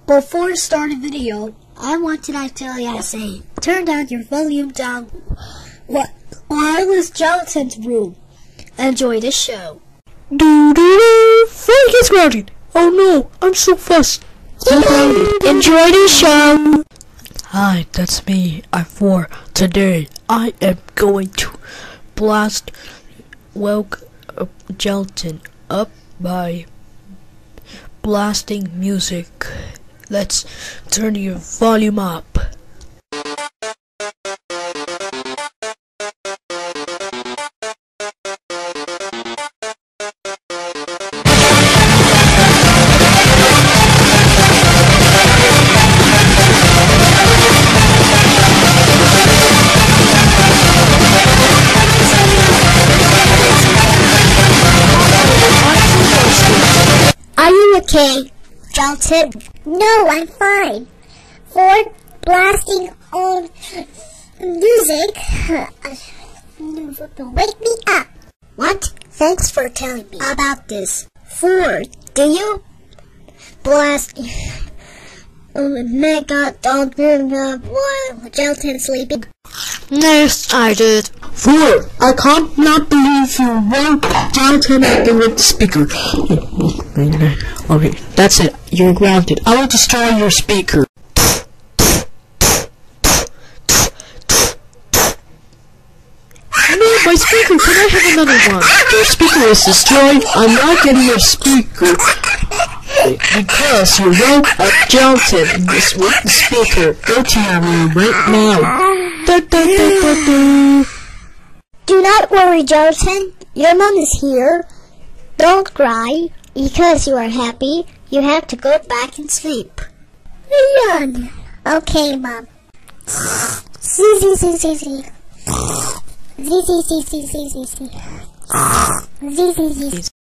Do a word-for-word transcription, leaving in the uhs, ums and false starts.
Before starting the video, I wanted to tell you to say, turn down your volume down. What? Wireless Gelatin's room. Enjoy the show. Do do do. Frank is grounded. Oh no, I'm so fussed. So grounded. Enjoy the show. Hi, that's me. I'm four. Today, I am going to blast Welk uh, Gelatin up by blasting music. Let's turn your volume up. Are you okay, Gelatin? No, I'm fine. For blasting on music, wake me up. What? Thanks for telling me about this. Four, do you blast oh, mega dog while Gelatin sleeping? Yes, I did. Four, I can't not believe you wrote Gelatin acting with the speaker. Okay, that's it. You're grounded. I will destroy your speaker. No, my speaker! Can I have another one? Your speaker is destroyed. I'm not getting your speaker. Because you wrote a Gelatin in this with the speaker. Go to your room right now. Da, da, da, da, da. Do not worry, Gelatin. Your mom is here. Don't cry. Because you are happy, you have to go back and sleep. Run. Okay, Mom. See, see, see, see, see. See, see, see, see, see, see. See, see, see.